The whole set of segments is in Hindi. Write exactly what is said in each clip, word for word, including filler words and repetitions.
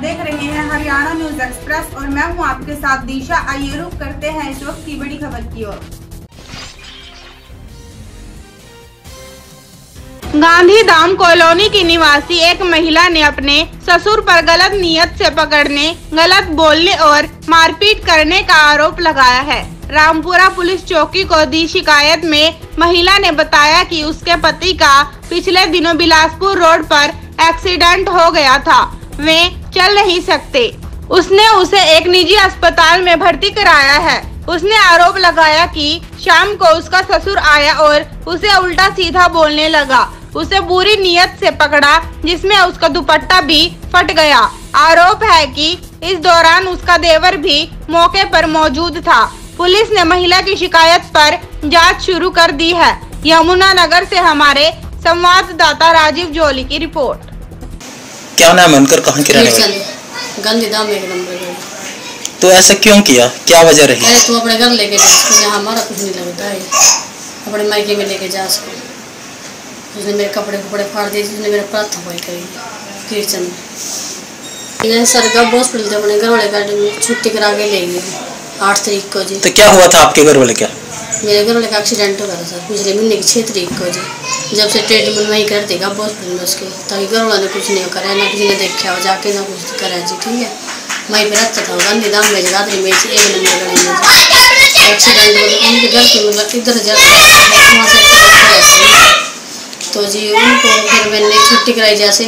देख रहे हैं हरियाणा न्यूज एक्सप्रेस और मैं हूं आपके साथ दिशा। आइए रुक करते हैं इस वक्त की बड़ी खबर की ओर। गांधीधाम कॉलोनी की निवासी एक महिला ने अपने ससुर पर गलत नियत से पकड़ने, गलत बोलने और मारपीट करने का आरोप लगाया है। रामपुरा पुलिस चौकी को दी शिकायत में महिला ने बताया कि उसके पति का पिछले दिनों बिलासपुर रोड पर एक्सीडेंट हो गया था, वे चल नहीं सकते। उसने उसे एक निजी अस्पताल में भर्ती कराया है। उसने आरोप लगाया कि शाम को उसका ससुर आया और उसे उल्टा सीधा बोलने लगा। उसे बुरी नियत से पकड़ा जिसमें उसका दुपट्टा भी फट गया। आरोप है कि इस दौरान उसका देवर भी मौके पर मौजूद था। पुलिस ने महिला की शिकायत पर जांच शुरू कर दी है। यमुनानगर से हमारे संवाददाता राजीव जोली की रिपोर्ट। क्या नाम है उनका, कहाँ की रहने वाली? गांधीधाम एक नंबर। तो ऐसा क्यों किया, क्या वजह रही? अरे तू अपने घर लेके जा, यहाँ हमारा कुछ नहीं लगता है। अपने मायके में लेके जा उसको। उसने मेरे कपड़े कपड़े फाड़ दिए, उसने मेरा प्रार्थना भाई करी कीर्तन में। सरकार हॉस्पिटल अपने घर वाले का छुट्टी करा के ले गए आठ तारीख को जी। तो क्या हुआ था आपके घर वाले? क्या मेरे घर वाले का एक्सीडेंट हो गया था सर पिछले महीने की छः तारीख को जी। जब से ट्रीटमेंट वहीं कर देगा हॉस्पिटल में उसके, ताकि घर वालों ने कुछ नहीं करा, ना किसी ने देखा हो जाके, ना कुछ करा जी। ठीक है, वहीं पर रहता था गांधीधाम में जगाधरी में एक नंबर गली में एक्सीडेंट मतलब उनके घर के मतलब इधर वहाँ से तो जी उनको फिर मैंने छुट्टी कराई जैसे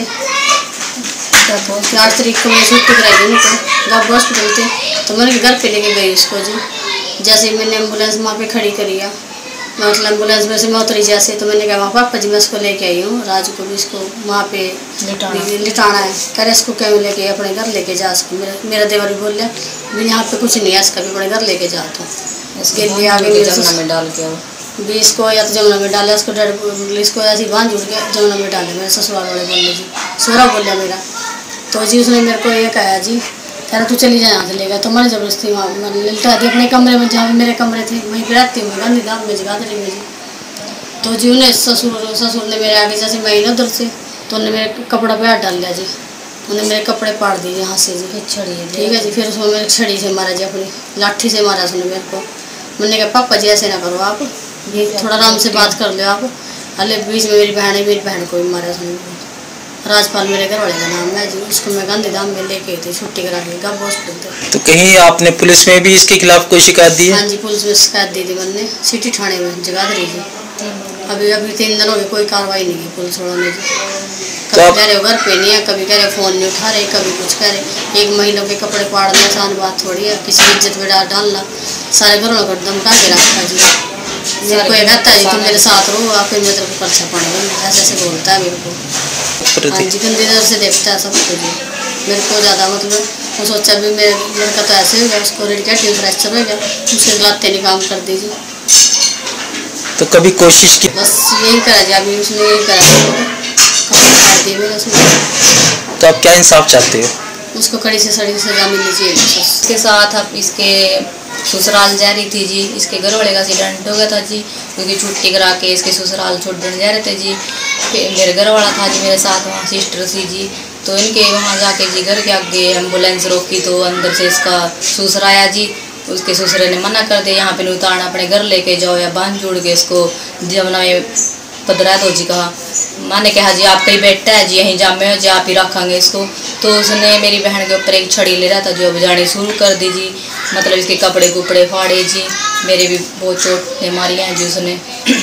आठ तारीख को मैंने छुट्टी कराई थी उनको, जब हॉस्पिटल थे तो मैंने घर पे लेके गई उसको जी। जैसे मैंने एम्बुलेंस वहाँ पे खड़ी करी है, मैं मतलब एम्बुलेंस में से मैं उतरी जैसे, तो मैंने कहा वहाँ पापा जी मैं इसको लेके आई हूँ, राजू को भी इसको वहाँ पे लिटाना है। कह रहे इसको क्या लेके अपने घर लेके जा इसको। मेरा मेरा देवर भी बोल रहा है यहाँ पे कुछ नहीं है, इसका भी अपने घर लेके जा। तो इसके लिए आगे जमुना में डाल के भी इसको, या तो जमुना में डाले इसको, डर इसको ऐसी बांध जुड़ के जमुना में डाले। मेरे ससुराल वाले बोले जी, सोरा बोल मेरा। तो जी उसने मेरे को ये कहा जी, कह रहा तू चली जाए यहाँ से लेगा। तो मैंने जबरदस्ती वहाँ मैंने लिटा दी अपने कमरे में, जहाँ मेरे कमरे थे वहीं पर रहती हूँ गांधीधाम में जगाधरी में जी। तो जी उन्हें ससुर ससुर ने मेरे आगे जैसे मैं ना उधर से, तो उन्होंने मेरे कपड़ा पे हाथ डाल दिया जी। उन्हें मेरे कपड़े पाड़ दिए यहाँ से जी, छड़ी। ठीक है जी, फिर उसमें मेरे छड़ी से मारा जी, अपनी लाठी से मारा उसने मेरे को। मैंने कहा पापा जी ऐसे ना करो आप, थोड़ा आराम से बात कर लो आप। अरे बीच में मेरी बहन है, मेरी बहन को भी मारा उसने। राजपाल मेरे घर वाले का नाम है जी, उसको मैं गांधीधाम में लेके थी छुट्टी करा के गब हॉस्पिटल। तो कहीं आपने पुलिस में भी इसके खिलाफ कोई शिकायत दी है? हाँ जी, पुलिस में शिकायत दी थी मैंने, सिटी थाने में जगाधरी जी। अभी अभी तीन दिन हो गए, कोई कार्रवाई नहीं की पुलिस वालों ने जी। कभी कह रहे हो घर पे नहीं है, कभी कह रहे फ़ोन नहीं उठा रहे, कभी कुछ कह रहे। एक महीनों के कपड़े पाड़ना आसान बात थोड़ी है, किसी की इज्जत में डाल डालना। सारे घरों को धमका के रखा जी। मेरे को ये कहता है जी तुम मेरे साथ रहो, आप फिर मेरे को पर्चा पड़ेगा, ऐसे ऐसे बोलता है मेरे को। हाँ जी, गंदी नजर से देखता है सब कुछ जी। मेरे को ज़्यादा मतलब वो सोचा भी मेरे लड़का तो ऐसे हो गया, उसको रेडिकेटिव फ्रैक्चर हो गया, उसके लाते नहीं काम कर दीजिए। तो कभी कोशिश की? बस यही करा जी, अभी उसने यही करा मेरे उसमें। तो आप क्या इंसाफ चाहते हो? उसको कड़ी से सड़ी सजा मिलनी चाहिए। इसके साथ अब इसके ससुराल जा रही थी जी, इसके घर वाले का एक्सीडेंट हो गया था जी, क्योंकि छुट्टी करा के इसके ससुराल छोड़ने जा रहे थे जी। फिर मेरे घर वाला था जी मेरे साथ, वहाँ सिस्टर थी जी। तो इनके वहाँ जाके जी घर के आगे एम्बुलेंस रोकी, तो अंदर से इसका ससुर आया जी। उसके ससुर ने मना कर दिया, यहाँ पे नहीं उतारना, अपने घर लेके जाओ या बांध जोड़ के इसको जमुना में पधरा दो जी। कहा मैंने कहा जी आप कहीं बैठता है जी, यहीं जामे हो जी, आप ही रखेंगे इसको। तो उसने मेरी बहन के ऊपर एक छड़ी ले रहा था जो बजानी शुरू कर दी जी, मतलब इसके कपड़े कुपड़े फाड़े जी। मेरे भी बहुत चोट मारी है जी उसने।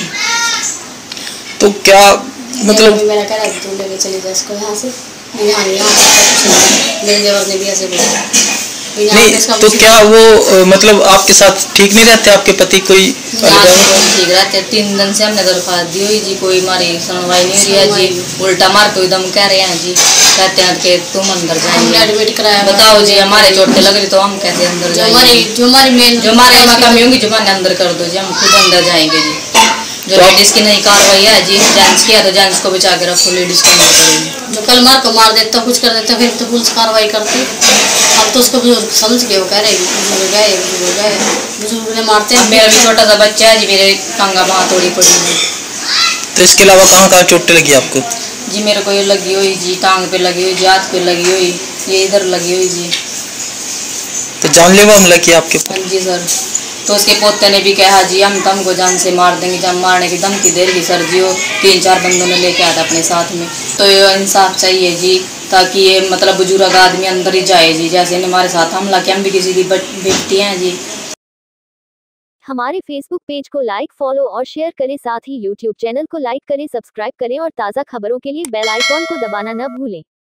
तो क्या मतलब मेरा कह रहा तू लेके चली जा इसको यहाँ से, यहाँ यहाँ मेरे देवर ने भी ऐसे बोला नहीं। तो क्या वो मतलब आपके साथ ठीक नहीं रहते? आपके पति कोई ठीक रहते? तीन दिन से हमने दरख्वास्त दी हुई जी, कोई हमारी सुनवाई नहीं हुई है जी। उल्टा मार के दम कह रहे हैं जी, कहते हैं कि तुम अंदर जाएंगे, एडमिट कराया। बताओ जी हमारे चोटें लग रही तो हम कैसे अंदर जाएंगे? जो हमारी मेन जो हमारे यहाँ कमी होंगी जो मैंने अंदर कर दो जी, हम खुद अंदर जाएंगे जी। जो लेडीज की नहीं कार्रवाई है जी, जेंट्स की है तो जेंट्स को बचा के रखो, लेडीज को नहीं करेंगे। जो कल मार को मार देता कुछ कर देता फिर तो पुलिस कार्रवाई करती। अब तो उसको बुजुर्ग समझ के वो कह रहे बुजुर्ग गए बुजुर्ग गए बुजुर्ग ने मारते हैं। मेरा भी छोटा सा बच्चा है जी, मेरे टांगा बाँह तोड़ी पड़ी है। तो इसके अलावा कहाँ कहाँ चोटें लगी आपको? जी मेरे को ये लगी हुई जी, टांग पे लगी हुई जी, हाथ पे लगी हुई, ये इधर लगी हुई जी। तो जानलेवा हमला किया आपके ऊपर? हाँ जी सर। तो उसके पोते ने भी कहा जी हम तुमको जान से मार देंगे, जब मारने की धमकी दे रही सर जी। वो तीन चार बंदों ने लेके आया था अपने साथ में। तो ये इंसाफ चाहिए जी, ताकि ये मतलब बुजुर्ग आदमी अंदर ही जाए जी। जैसे इन्हें हमारे साथ हमला किया, हम भी किसी की बेटी हैं जी। हमारे फेसबुक पेज को लाइक, फॉलो और शेयर करें, साथ ही यूट्यूब चैनल को लाइक करें, सब्सक्राइब करें और ताज़ा खबरों के लिए बेल आइकॉन को दबाना न भूलें।